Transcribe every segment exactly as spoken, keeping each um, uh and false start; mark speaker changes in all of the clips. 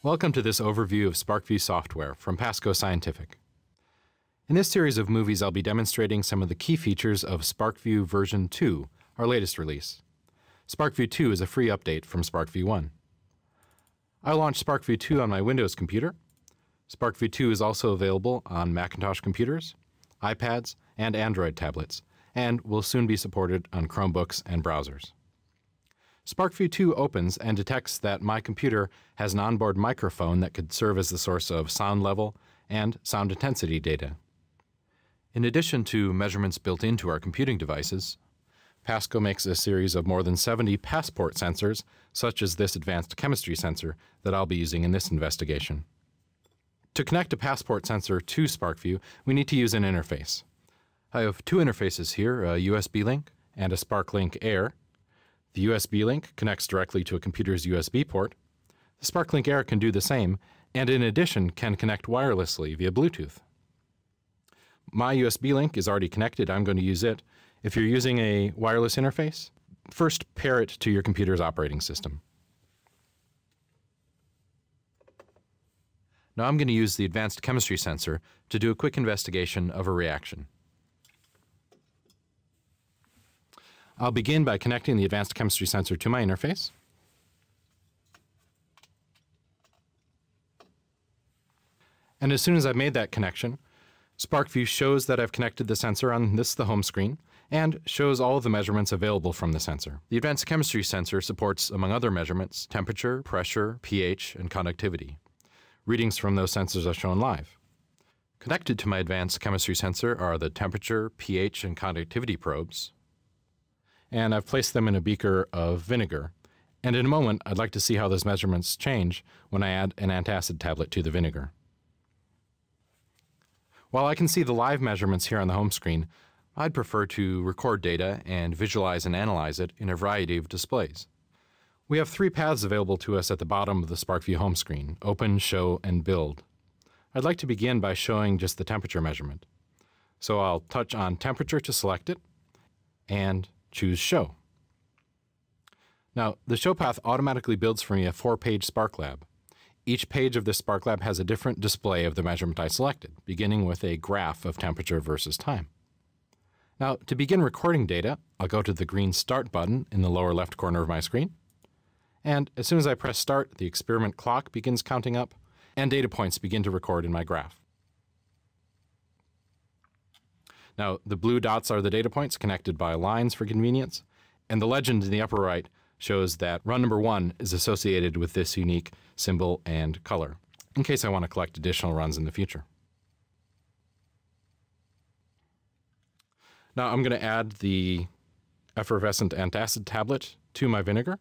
Speaker 1: Welcome to this overview of SPARKvue software from PASPORT Scientific. In this series of movies, I'll be demonstrating some of the key features of SPARKvue version two, our latest release. SPARKvue two is a free update from SPARKvue one. I launched SPARKvue two on my Windows computer. SPARKvue two is also available on Macintosh computers, iPads, and Android tablets, and will soon be supported on Chromebooks and browsers. SPARKvue two opens and detects that my computer has an onboard microphone that could serve as the source of sound level and sound intensity data. In addition to measurements built into our computing devices, PASPORT makes a series of more than seventy PASPORT sensors, such as this advanced chemistry sensor that I'll be using in this investigation. To connect a PASPORT sensor to SPARKvue, we need to use an interface. I have two interfaces here, a U S B link and a SparkLink Air. The U S B link connects directly to a computer's U S B port. The SparkLink Air can do the same, and in addition can connect wirelessly via Bluetooth. My U S B link is already connected. I'm going to use it. If you're using a wireless interface, first pair it to your computer's operating system. Now I'm going to use the advanced chemistry sensor to do a quick investigation of a reaction. I'll begin by connecting the advanced chemistry sensor to my interface. And as soon as I've made that connection, SPARKvue shows that I've connected the sensor on this, the home screen, and shows all of the measurements available from the sensor. The advanced chemistry sensor supports, among other measurements, temperature, pressure, pH, and conductivity. Readings from those sensors are shown live. Connected to my advanced chemistry sensor are the temperature, pH, and conductivity probes, and I've placed them in a beaker of vinegar. And in a moment, I'd like to see how those measurements change when I add an antacid tablet to the vinegar. While I can see the live measurements here on the home screen, I'd prefer to record data and visualize and analyze it in a variety of displays. We have three paths available to us at the bottom of the SPARKvue home screen: Open, Show, and Build. I'd like to begin by showing just the temperature measurement. So I'll touch on temperature to select it, and choose Show. Now, the Show path automatically builds for me a four-page SPARKlab. Each page of this SPARKlab has a different display of the measurement I selected, beginning with a graph of temperature versus time. Now, to begin recording data, I'll go to the green Start button in the lower left corner of my screen. And as soon as I press Start, the experiment clock begins counting up, and data points begin to record in my graph. Now, the blue dots are the data points connected by lines for convenience, and the legend in the upper right shows that run number one is associated with this unique symbol and color, in case I want to collect additional runs in the future. Now I'm going to add the effervescent antacid tablet to my vinegar,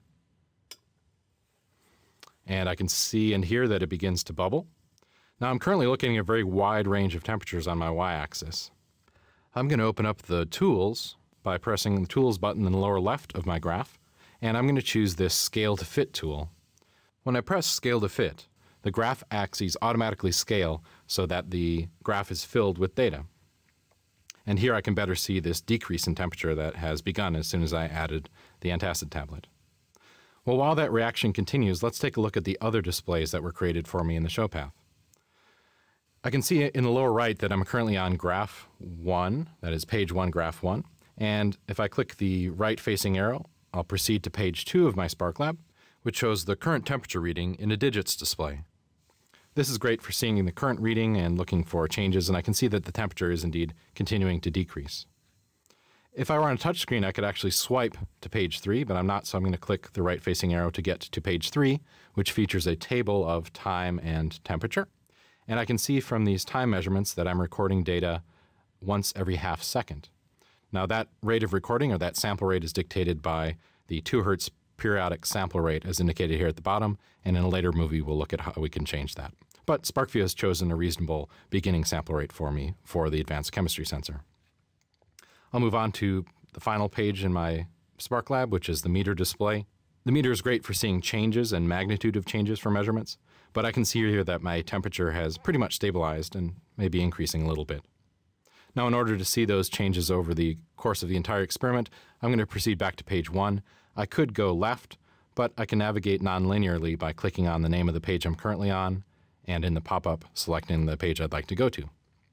Speaker 1: and I can see and hear that it begins to bubble. Now I'm currently looking at a very wide range of temperatures on my y-axis. I'm going to open up the Tools by pressing the Tools button in the lower left of my graph, and I'm going to choose this Scale to Fit tool. When I press Scale to Fit, the graph axes automatically scale so that the graph is filled with data. And here I can better see this decrease in temperature that has begun as soon as I added the antacid tablet. Well, while that reaction continues, let's take a look at the other displays that were created for me in the show path. I can see in the lower right that I'm currently on graph one, that is page one, graph one, and if I click the right-facing arrow, I'll proceed to page two of my SPARKlab, which shows the current temperature reading in a digits display. This is great for seeing the current reading and looking for changes, and I can see that the temperature is indeed continuing to decrease. If I were on a touch screen, I could actually swipe to page three, but I'm not, so I'm going to click the right-facing arrow to get to page three, which features a table of time and temperature. And I can see from these time measurements that I'm recording data once every half second. Now that rate of recording, or that sample rate, is dictated by the two hertz periodic sample rate as indicated here at the bottom, and in a later movie we'll look at how we can change that. But SPARKvue has chosen a reasonable beginning sample rate for me for the advanced chemistry sensor. I'll move on to the final page in my SPARKlab, which is the meter display. The meter is great for seeing changes and magnitude of changes for measurements, but I can see here that my temperature has pretty much stabilized and may be increasing a little bit. Now, in order to see those changes over the course of the entire experiment, I'm going to proceed back to page one. I could go left, but I can navigate non-linearly by clicking on the name of the page I'm currently on and in the pop-up selecting the page I'd like to go to.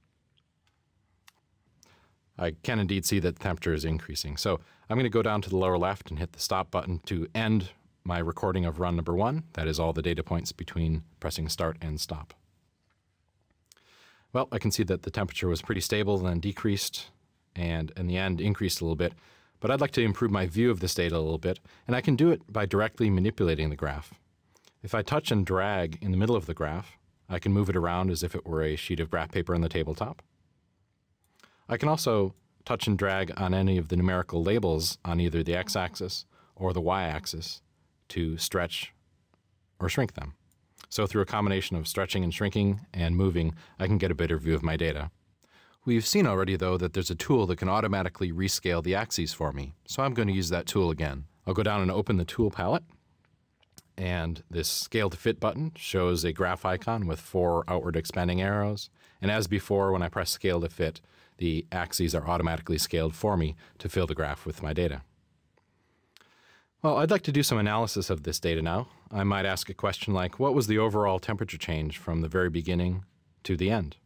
Speaker 1: I can indeed see that the temperature is increasing. So I'm going to go down to the lower left and hit the stop button to end my recording of run number one. That is all the data points between pressing start and stop. Well, I can see that the temperature was pretty stable, then decreased, and in the end increased a little bit. But I'd like to improve my view of this data a little bit, and I can do it by directly manipulating the graph. If I touch and drag in the middle of the graph, I can move it around as if it were a sheet of graph paper on the tabletop. I can also touch and drag on any of the numerical labels on either the x-axis or the y-axis to stretch or shrink them. So through a combination of stretching and shrinking and moving, I can get a better view of my data. We've seen already, though, that there's a tool that can automatically rescale the axes for me, so I'm going to use that tool again. I'll go down and open the tool palette, and this Scale to Fit button shows a graph icon with four outward expanding arrows, and as before, when I press Scale to Fit, the axes are automatically scaled for me to fill the graph with my data. Well, I'd like to do some analysis of this data now. I might ask a question like, what was the overall temperature change from the very beginning to the end?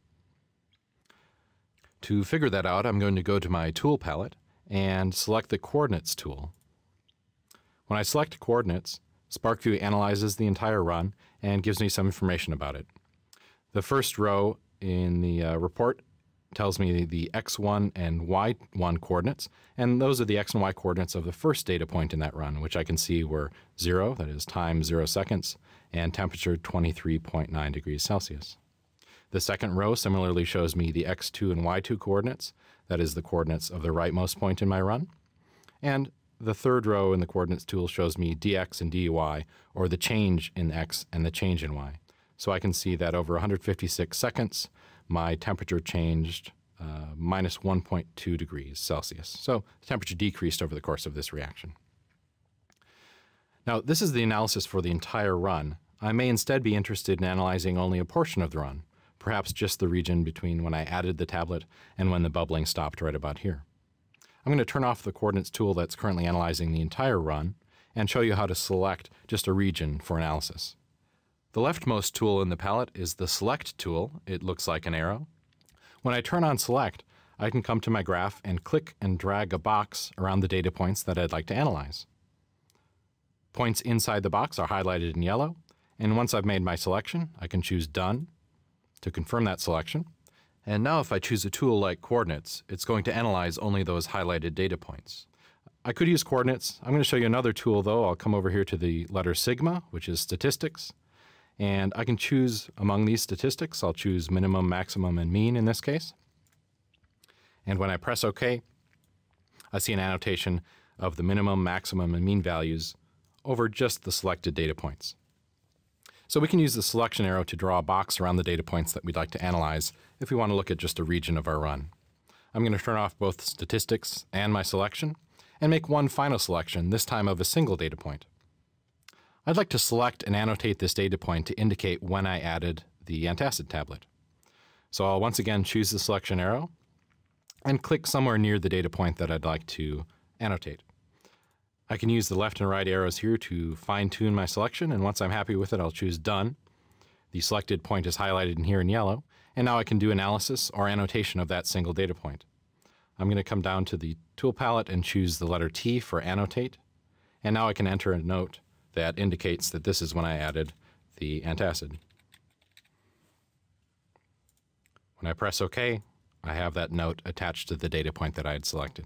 Speaker 1: To figure that out, I'm going to go to my tool palette and select the Coordinates tool. When I select Coordinates, SPARKvue analyzes the entire run and gives me some information about it. The first row in the uh, report tells me the x one and y one coordinates, and those are the x and y coordinates of the first data point in that run, which I can see were zero, that is time zero seconds, and temperature twenty-three point nine degrees Celsius. The second row similarly shows me the x two and y two coordinates, that is the coordinates of the rightmost point in my run. And the third row in the coordinates tool shows me dx and dy, or the change in x and the change in y. So I can see that over one hundred fifty-six seconds, my temperature changed uh, minus one point two degrees Celsius. So the temperature decreased over the course of this reaction. Now, this is the analysis for the entire run. I may instead be interested in analyzing only a portion of the run, perhaps just the region between when I added the tablet and when the bubbling stopped right about here. I'm going to turn off the coordinates tool that's currently analyzing the entire run and show you how to select just a region for analysis. The leftmost tool in the palette is the Select tool. It looks like an arrow. When I turn on Select, I can come to my graph and click and drag a box around the data points that I'd like to analyze. Points inside the box are highlighted in yellow, and once I've made my selection, I can choose Done to confirm that selection. And now if I choose a tool like Coordinates, it's going to analyze only those highlighted data points. I could use Coordinates. I'm going to show you another tool, though. I'll come over here to the letter Sigma, which is Statistics. And I can choose among these statistics. I'll choose minimum, maximum, and mean in this case. And when I press OK, I see an annotation of the minimum, maximum, and mean values over just the selected data points. So we can use the selection arrow to draw a box around the data points that we'd like to analyze if we want to look at just a region of our run. I'm going to turn off both statistics and my selection and make one final selection, this time of a single data point. I'd like to select and annotate this data point to indicate when I added the antacid tablet. So I'll once again choose the selection arrow and click somewhere near the data point that I'd like to annotate. I can use the left and right arrows here to fine-tune my selection, and once I'm happy with it, I'll choose Done. The selected point is highlighted in here in yellow, and now I can do analysis or annotation of that single data point. I'm going to come down to the tool palette and choose the letter T for Annotate, and now I can enter a note that indicates that this is when I added the antacid. When I press OK, I have that note attached to the data point that I had selected.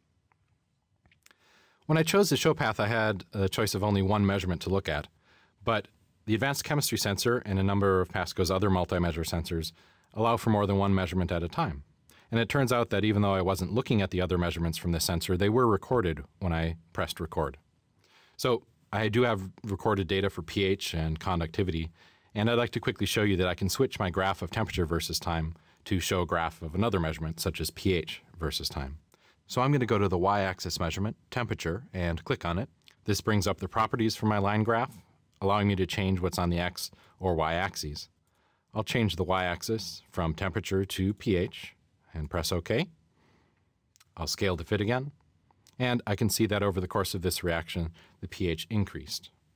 Speaker 1: When I chose the show path, I had a choice of only one measurement to look at, but the advanced chemistry sensor and a number of PASPORT's other multi-measure sensors allow for more than one measurement at a time. And it turns out that even though I wasn't looking at the other measurements from the sensor, they were recorded when I pressed record. So I do have recorded data for pH and conductivity, and I'd like to quickly show you that I can switch my graph of temperature versus time to show a graph of another measurement, such as pH versus time. So I'm going to go to the y-axis measurement, temperature, and click on it. This brings up the properties for my line graph, allowing me to change what's on the x or y-axes. I'll change the y-axis from temperature to pH and press OK. I'll scale to fit again. And I can see that over the course of this reaction, the pH increased.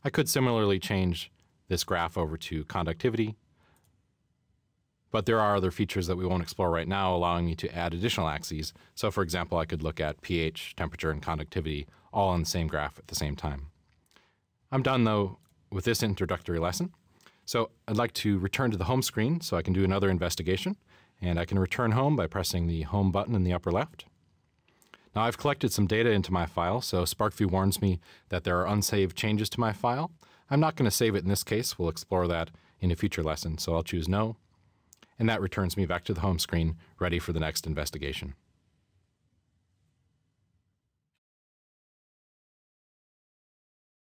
Speaker 1: I could similarly change this graph over to conductivity, but there are other features that we won't explore right now allowing me to add additional axes. So for example, I could look at pH, temperature, and conductivity all on the same graph at the same time. I'm done though with this introductory lesson. So I'd like to return to the home screen so I can do another investigation, and I can return home by pressing the home button in the upper left. Now I've collected some data into my file, so SPARKvue warns me that there are unsaved changes to my file. I'm not going to save it in this case. We'll explore that in a future lesson, so I'll choose no. And that returns me back to the home screen, ready for the next investigation.